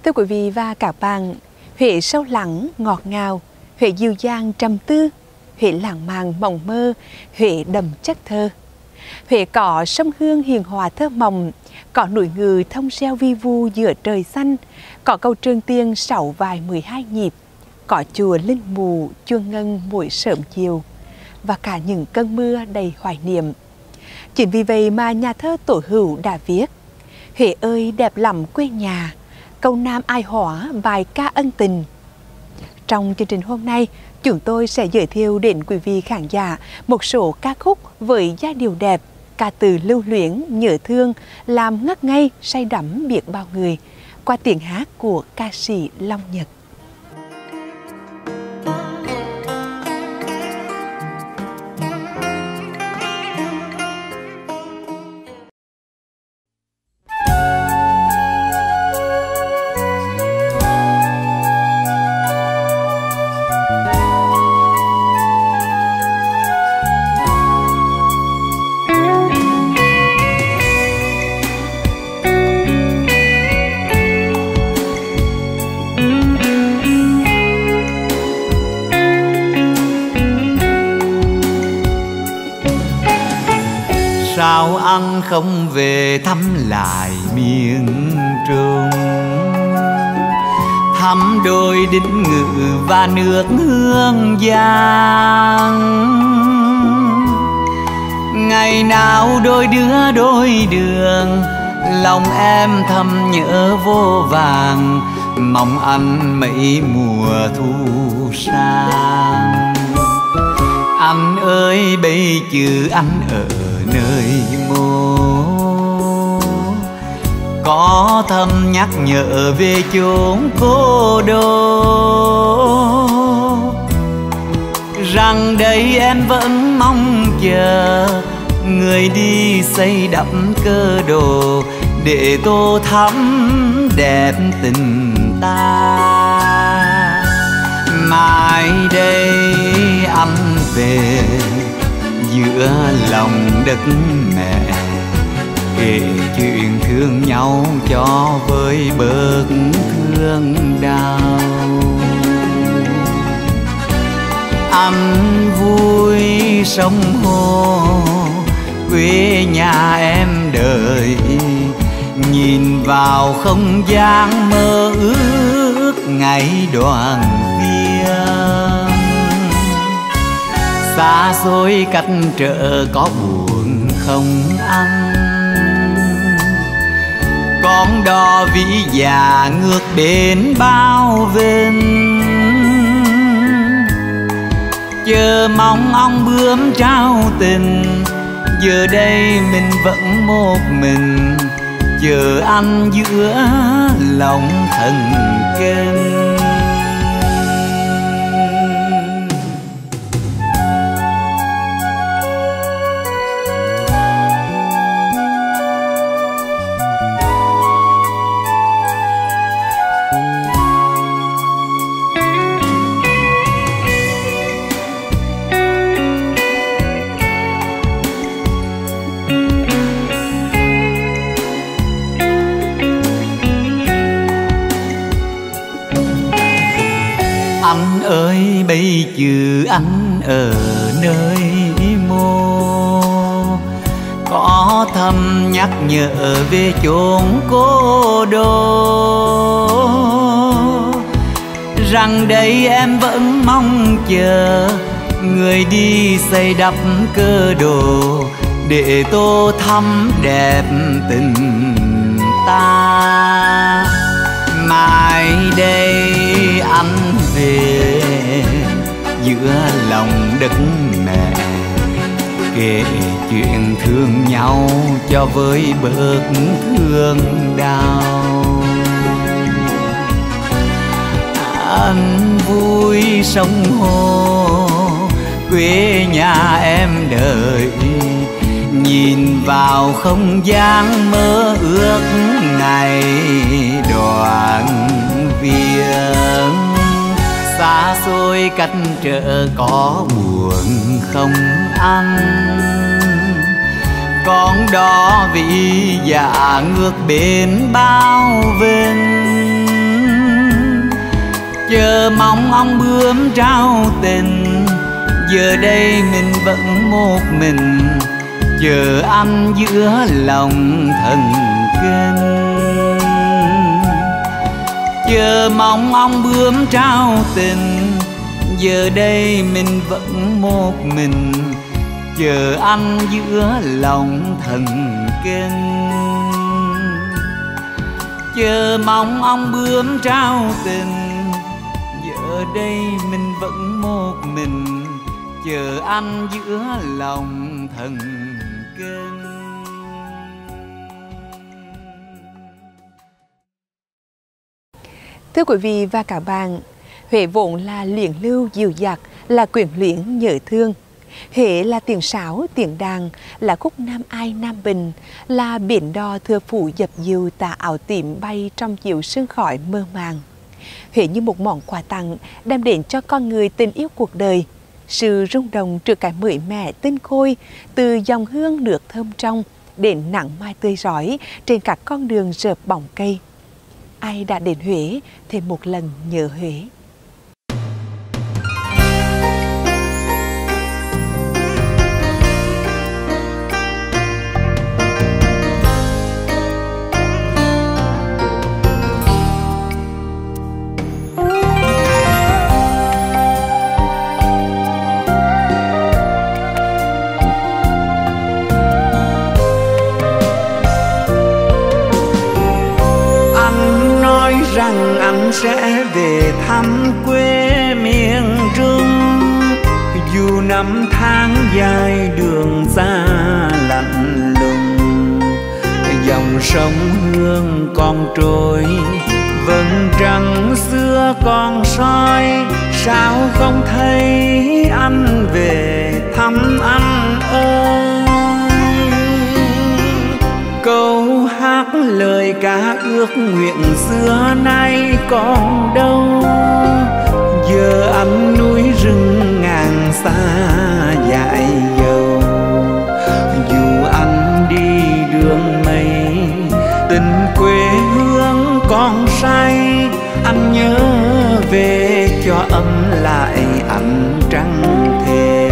Thưa quý vị và các bạn, Huế sâu lắng, ngọt ngào, Huế dịu dàng trầm tư, Huế lãng mạn mộng mơ, Huế đậm chất thơ. Huế có sông Hương hiền hòa thơ mộng, có núi Ngự thông reo vi vu giữa trời xanh, có cầu Trường Tiên 6 vài 12 nhịp, có chùa Linh Mù chuông ngân buổi sớm chiều, và cả những cơn mưa đầy hoài niệm. Chính vì vậy mà nhà thơ Tổ Hữu đã viết: Huế ơi đẹp lắm quê nhà, câu nam ai hóa bài ca ân tình. Trong chương trình hôm nay, chúng tôi sẽ giới thiệu đến quý vị khán giả một số ca khúc với giai điệu đẹp, ca từ lưu luyến, nhớ thương, làm ngất ngây, say đắm biết bao người, qua tiếng hát của ca sĩ Long Nhật. Sao anh không về thăm lại miền Trung, thăm đôi Đinh Ngự và nước Hương Giang. Ngày nào đôi đứa đôi đường, lòng em thầm nhớ vô vàng, mong anh mấy mùa thu sang. Anh ơi bây chứ anh ở nơi mô, có thầm nhắc nhở về chốn cô đô, rằng đây em vẫn mong chờ người đi xây đắp cơ đồ, để tô thắm đẹp tình ta. Mai đây anh về giữa lòng đất mẹ, kể chuyện thương nhau cho với bớt thương đau. Anh vui sông Hồ, quê nhà em đợi, nhìn vào không gian mơ ước ngày đoàn viên. Xa xôi cách trở có buồn không ăn, con đò vĩ dạ ngược bên bao vinh, chờ mong ông bướm trao tình. Giờ đây mình vẫn một mình, chờ anh giữa lòng thần kinh. Anh ơi bây giờ anh ở nơi mô, có thầm nhắc nhở về chốn cô đô, rằng đây em vẫn mong chờ người đi xây đắp cơ đồ, để tô thắm đẹp tình ta. Mai đây anh về giữa lòng đất mẹ, kể chuyện thương nhau cho với bớt thương đau. Anh vui sông Hồ, quê nhà em đợi, nhìn vào không gian mơ ước ngày đoàn viên. Xa xôi cách trở có buồn không ăn, con đó vĩ dạ ngược bên bao vinh, chờ mong ông bướm trao tình. Giờ đây mình vẫn một mình, chờ anh giữa lòng thần kinh. Chờ mong ông bướm trao tình. Giờ đây mình vẫn một mình, chờ anh giữa lòng thần kinh. Chờ mong ông bướm trao tình. Giờ đây mình vẫn một mình, chờ anh giữa lòng thần kinh. Thưa quý vị và các bạn, Huế vốn là luyện lưu dịu dặt, là quyến luyến nhớ thương. Huế là tiếng sáo, tiếng đàn, là khúc Nam Ai Nam Bình, là biển đò thừa phủ dập dìu tà áo tím bay trong chiều sương khói mơ màng. Huế như một món quà tặng đem đến cho con người tình yêu cuộc đời, sự rung động trước cái mới mẻ tinh khôi, từ dòng hương nước thơm trong đến nắng mai tươi rói trên các con đường rợp bóng cây. Ai đã đến Huế thêm một lần nhớ Huế. Rằng anh sẽ về thăm quê miền Trung, dù năm tháng dài đường xa lạnh lùng. Dòng sông Hương còn trôi, vầng trăng xưa còn soi. Sao không thấy anh về thăm anh ơi? Câu hát lời ca ước nguyện xưa nay còn đâu? Giờ anh núi rừng ngàn xa dại dầu. Dù anh đi đường mây, tình quê hương còn say. Anh nhớ về cho ấm lại ánh trăng thề.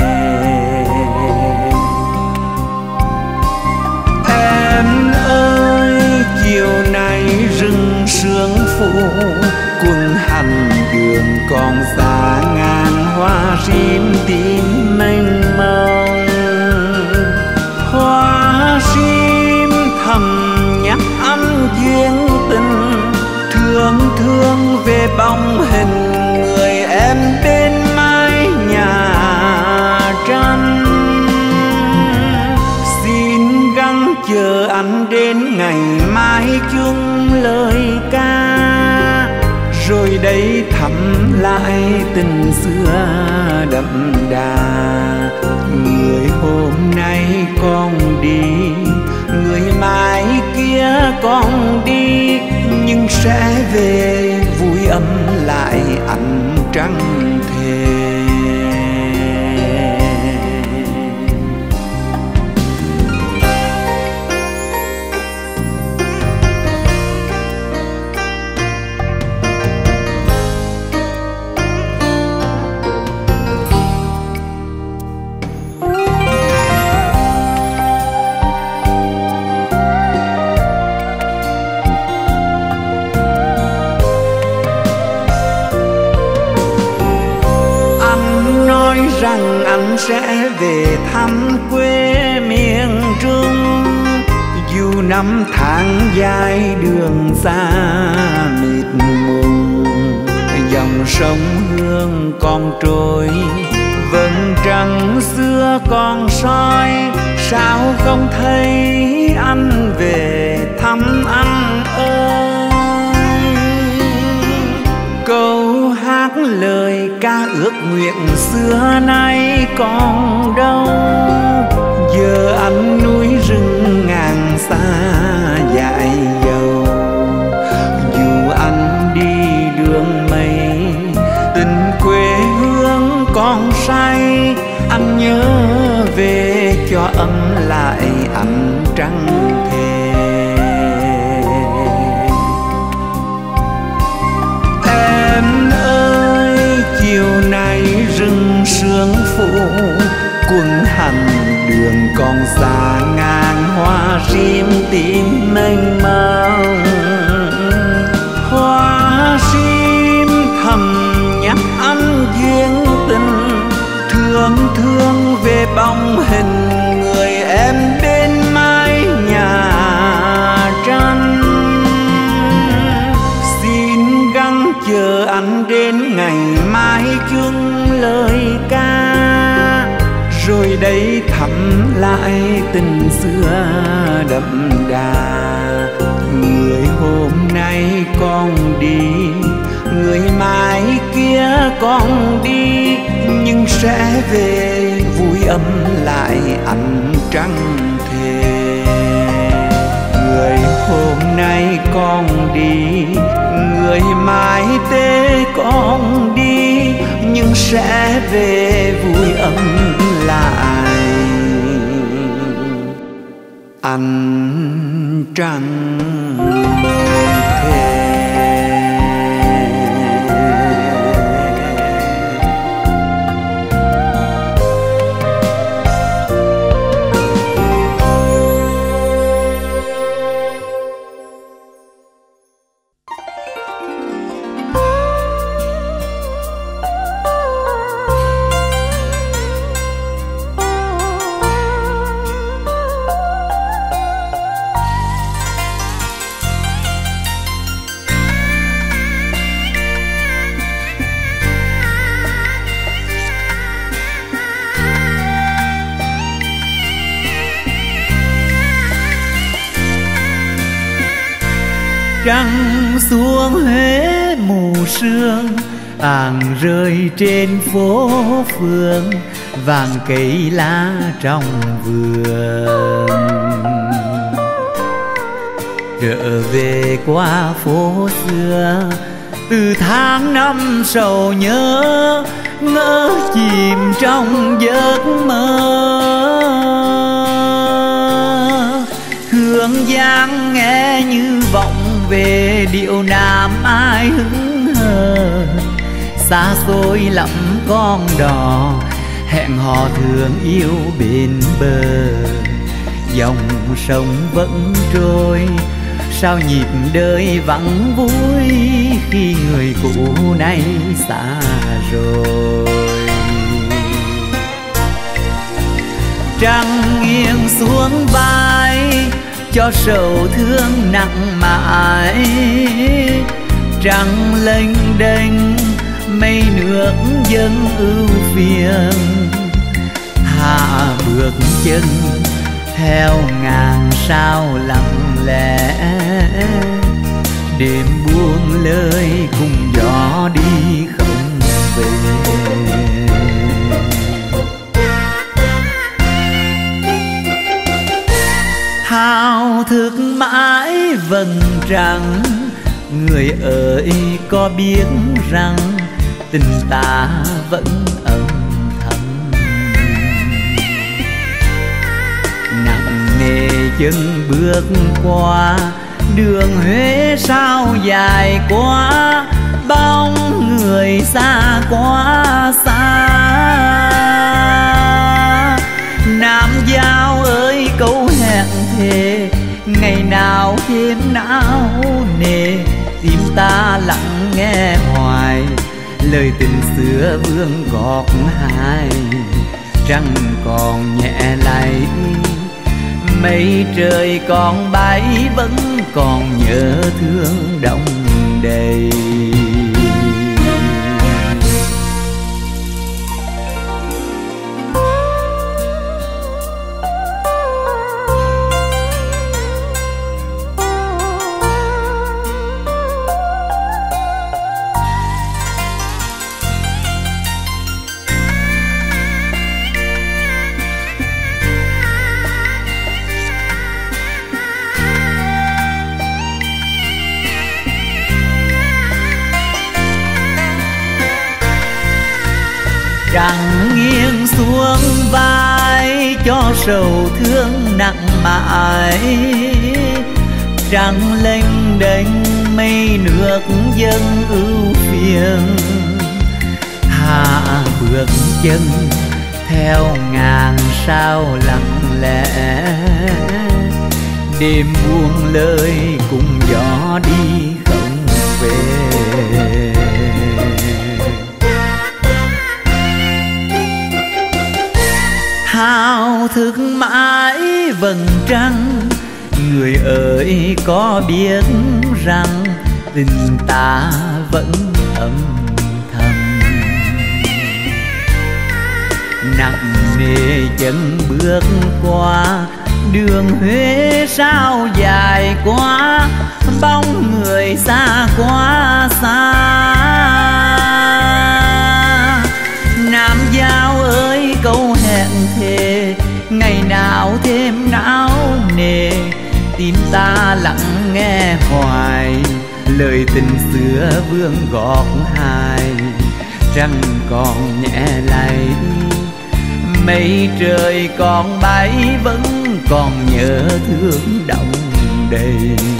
Chiều nay rừng sương phủ, quân hành đường còn xa ngàn hoa sim tím mênh mông. Hoa sim thầm nhắc anh duyên tình, thương thương về bóng hình người em bên mái nhà tranh. Xin gắng chờ anh đến ngày mai chung lời ca, rồi đây thăm lại tình xưa đậm đà. Người hôm nay con đi, người mai kia con đi, nhưng sẽ về vui ấm lại ánh trăng thề. Rằng anh sẽ về thăm quê miền Trung, dù năm tháng dài đường xa mịt mùng. Dòng sông Hương còn trôi, vầng trăng xưa còn soi. Sao không thấy anh về thăm anh ơi? Câu hát lời ca ước nguyện xưa nay còn đâu? Giờ anh núi rừng ngàn xa dại dầu. Dù anh đi đường mây, tình quê hương còn say. Anh nhớ về cho ấm lại ánh trăng thề. Em phố quân hành đường còn xa ngàn hoa rim tím mênh mông. Hoa sim thầm nhắc anh duyên tình, thương thương về bóng hình người em bên mái nhà tranh. Xin gắng chờ anh đến ngày mai chung lời ca, rồi đây thăm lại tình xưa đậm đà. Người hôm nay con đi, người mai kia con đi, nhưng sẽ về vui ấm lại ánh trăng thề. Người hôm nay con đi, người mai tế con đi, nhưng sẽ về vui ấm lại ánh trăng thề. Trăng xuống Huế mù sương, àng rơi trên phố phường, vàng cây lá trong vườn. Trở về qua phố xưa, từ tháng năm sầu nhớ, ngỡ chìm trong giấc mơ. Hương Giang nghe như vọng về điệu nam ai hững hờ, xa xôi lắm con đò hẹn hò thương yêu bên bờ. Dòng sông vẫn trôi, sao nhịp đời vắng vui khi người cũ nay xa rồi. Trăng nghiêng xuống vai cho sầu thương nặng mãi, trăng lênh đênh mây nước dâng ưu phiền. Hạ bước chân theo ngàn sao lặng lẽ, đêm buông lời cùng gió đi không về. Thao thức mãi vầng trăng, người ơi có biết rằng tình ta vẫn âm thầm. Nặng nề chân bước qua đường Huế sao dài quá, bóng người xa quá xa. Nam Giao ơi câu hẹn thề, ngày nào thêm não nề, tim ta lặng nghe hoài lời tình xưa vương gọt hai. Trăng còn nhẹ lay, mây trời còn bay, vẫn còn nhớ thương đong đầy. Trăng nghiêng xuống vai cho sầu thương nặng mãi, trăng lênh đênh mây nước dâng ưu phiền. Hạ bước chân theo ngàn sao lặng lẽ, đêm buông lời cùng gió đi không về. Thao thức mãi vầng trăng, người ơi có biết rằng tình ta vẫn âm thầm. Nặng nề chân bước qua đường Huế sao dài quá, bóng người xa quá xa. Nam Giao ơi câu hẹn thề, ngày nào thêm não nề, tim ta lặng nghe hoài lời tình xưa vương gọt hài. Trăng còn nhẹ lay, mây trời còn bay, vẫn còn nhớ thương đong đầy.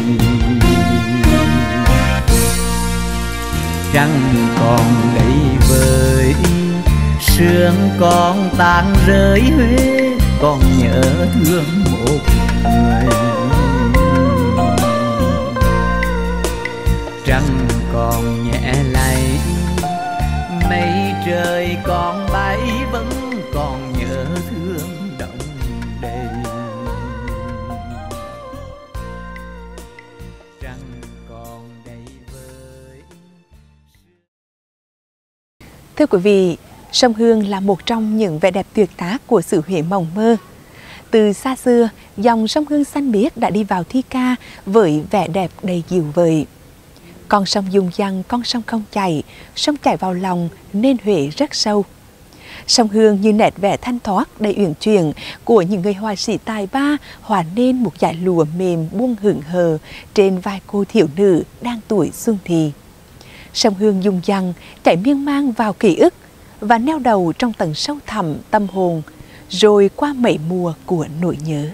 Trăng còn đầy vơi, sương còn tan rơi Huế, còn nhớ thương một người. Trăng còn nhẹ lay, mây trời còn bay, vẫn còn nhớ thương đong đầy. Trăng còn đầy vơi. Thưa quý vị, sông Hương là một trong những vẻ đẹp tuyệt tác của xứ Huế mộng mơ. Từ xa xưa, dòng sông Hương xanh biếc đã đi vào thi ca với vẻ đẹp đầy dịu vợi. Con sông dung dăng, con sông không chảy, sông chảy vào lòng nên Huế rất sâu. Sông Hương như nét vẽ thanh thoát đầy uyển chuyển của những người họa sĩ tài ba, hòa nên một dải lụa mềm buông hững hờ trên vai cô thiếu nữ đang tuổi xuân thì. Sông Hương dung dăng chảy miên man vào ký ức và neo đầu trong tầng sâu thẳm tâm hồn, rồi qua mấy mùa của nỗi nhớ.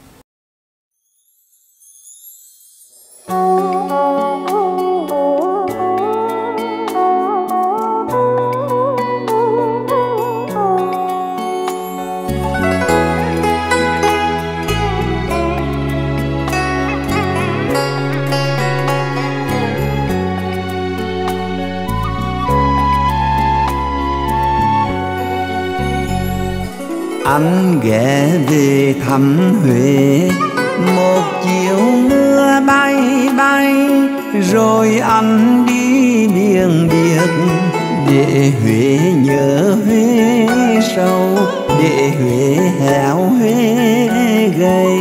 Anh ghé về thăm Huế, một chiều mưa bay bay, rồi anh đi biển biệt, để Huế nhớ Huế sâu, để Huế héo Huế gầy.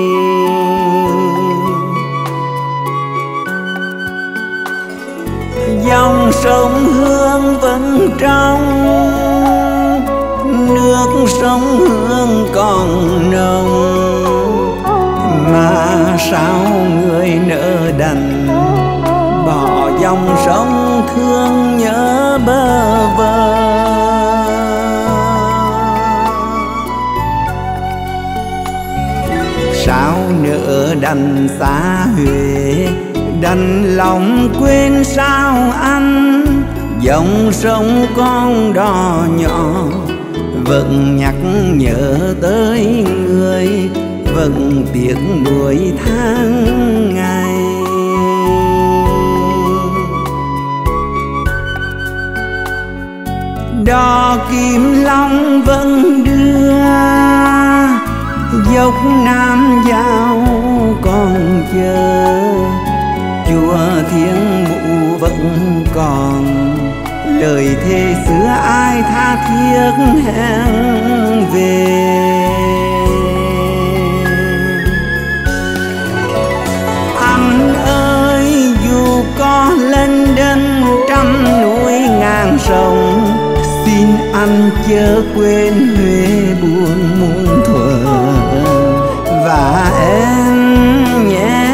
Dòng sông Hương vẫn trong, nước sông Hương còn nồng, mà sao người nỡ đành bỏ dòng sông thương nhớ bơ vơ. Sao nỡ đành xa Huế, đành lòng quên sao anh, dòng sông con đò nhỏ vẫn nhắc nhớ tới người, vẫn tiếc nuối tháng ngày. Đò Kim Long vẫn đưa, dốc Nam Giao còn chờ, chùa Thiên Mụ vẫn còn, lời thề xưa ai tha thiết hẹn về. Anh ơi dù có lênh đênh trăm núi ngàn sông, xin anh chớ quên Huế buồn muôn thuở, và em nhé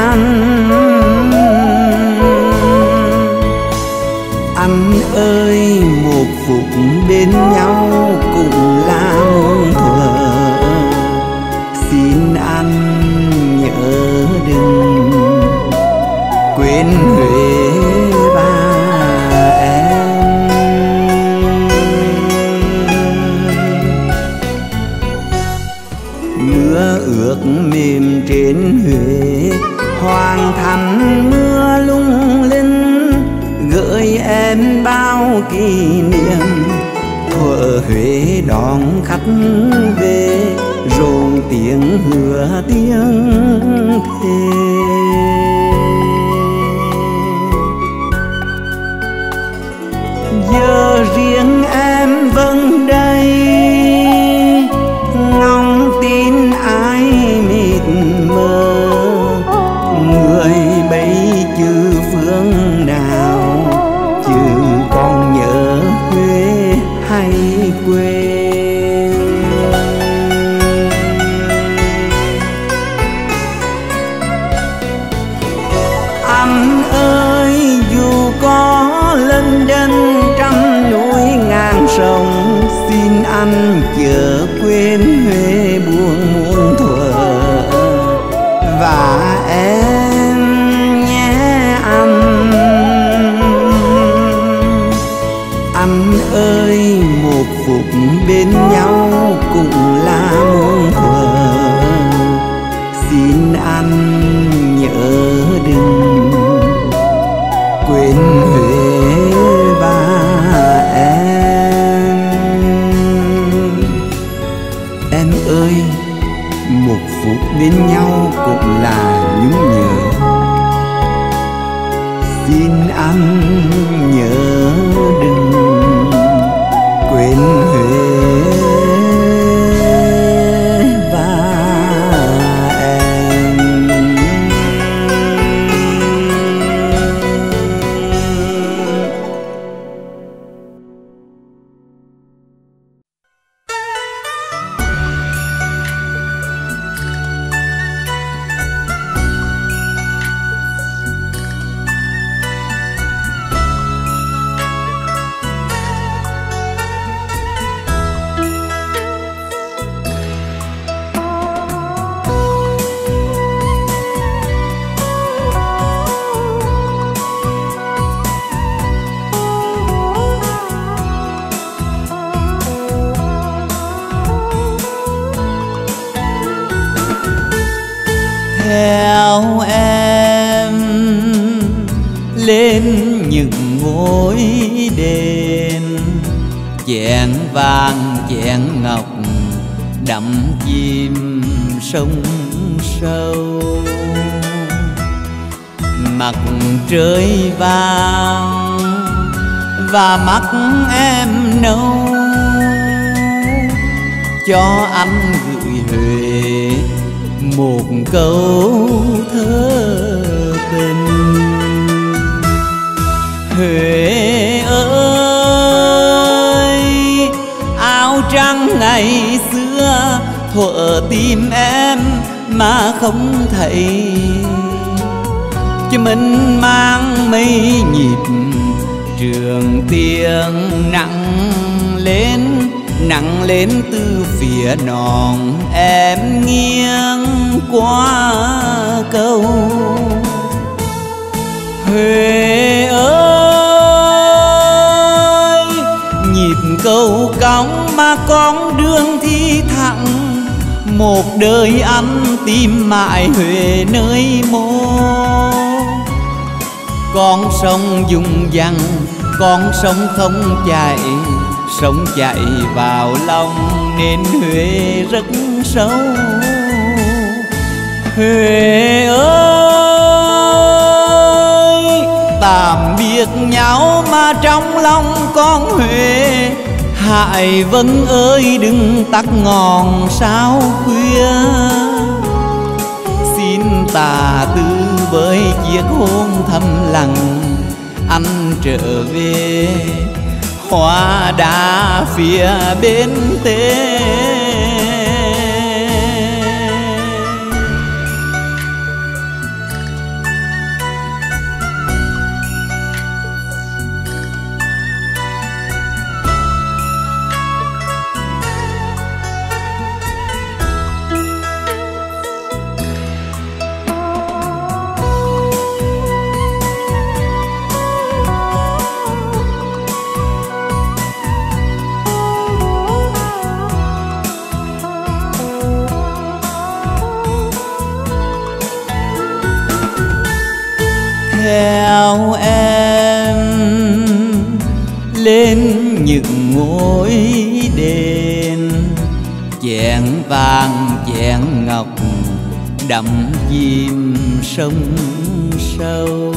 anh ơi, một phút bên nhau cũng là muôn thuở, xin anh nhớ đừng quên Huế và em. kỷ niệm. Thuở Huế đón khách về, rộn tiếng hứa tiếng thề. Giờ riêng em vẫn đây, ngóng tin ai mịt mờ. Người bấy chữ phương nào, chứ còn nhớ Huế hay quên. Anh ơi dù có lân dân trăm núi ngàn sông, xin anh chớ quên Huế buồn muôn thuở. Và em nhé anh ơi một phút bên nhau cũng là muôn thuở. Xin anh nhớ đừng quên Huế và em ơi một phút bên nhau cũng là nhung nhớ. Xin anh nhớ đừng quên Huế và em. Theo em lên những ngôi đền, chén vàng chén ngọc đắm chìm sông sâu. Mặt trời vàng và mắt em nâu, cho anh gửi Huế một câu thơ tình. Huế ơi áo trắng ngày xưa, thuở tim em mà không thấy. Chứ mình mang mây nhịp trường tiếng nặng lên từ phía non. Em nghiêng qua cầu Huế ơi, nhịp cầu cong mà con đường thi thẳng. Một đời anh tìm mãi Huế nơi mô. Con sông dùng dằng, con sông không chạy, sông chạy vào lòng nên Huế rất sâu. Huế ơi tạm biệt nhau mà trong lòng con Huế. Hại Vân ơi đừng tắt ngọn sao khuya, xin tà tư với chiếc hôn thầm lặng. Anh trở về hoa đá phía bên Tế. Theo em lên những ngôi đền, chén vàng chén ngọc đắm chìm sông sâu.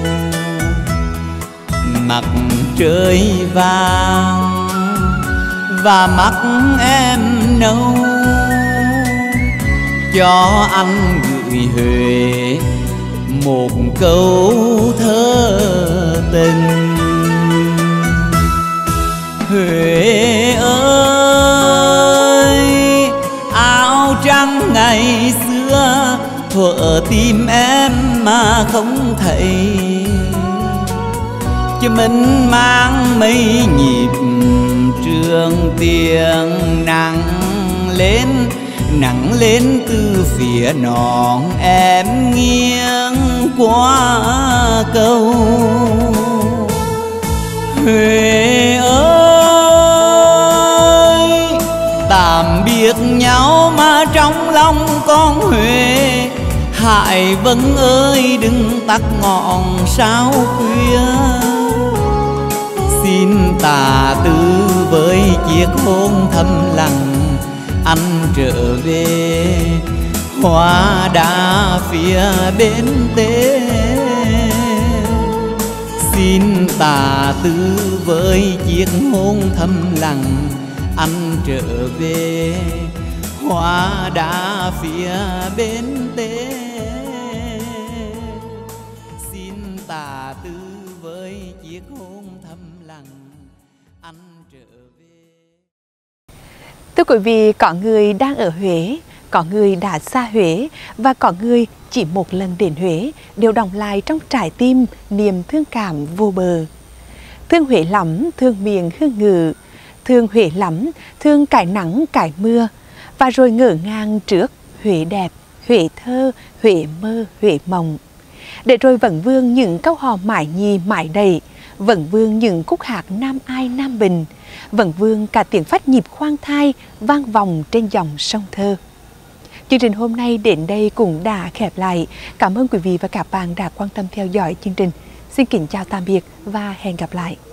Mặt trời vàng và mắt em nâu, cho anh gửi Huế một câu thơ tình. Huế ơi, áo trắng ngày xưa thuở tim em mà không thấy, cho mình mang mấy nhịp trường tiếng nắng lên từ phía non em nghiêng qua cầu. Huế ơi, tạm biệt nhau mà trong lòng con Huế, Hải Vân ơi đừng tắt ngọn sao khuya. Xin tà tư với chiếc hôn thầm lặng, anh trở về hoa đá phía bên tế. Xin tà tư với chiếc hôn thầm lặng, anh trở về hoa đá phía bên tế. Xin tà tư với chiếc hôn thầm lặng, anh trở về. Thưa quý vị, có người đang ở Huế, có người đã xa Huế và có người chỉ một lần đến Huế đều đọng lại trong trái tim niềm thương cảm vô bờ. Thương Huế lắm, thương miền hương ngự, thương Huế lắm, thương cải nắng cải mưa, và rồi ngỡ ngàng trước Huế đẹp, Huế thơ, Huế mơ, Huế mộng. Để rồi vẫn vương những câu hò mãi nhì mãi đầy, vẫn vương những khúc hát Nam Ai Nam Bình, vẫn vương cả tiếng phách nhịp khoan thai vang vòng trên dòng sông thơ. Chương trình hôm nay đến đây cũng đã khép lại. Cảm ơn quý vị và các bạn đã quan tâm theo dõi chương trình. Xin kính chào tạm biệt và hẹn gặp lại.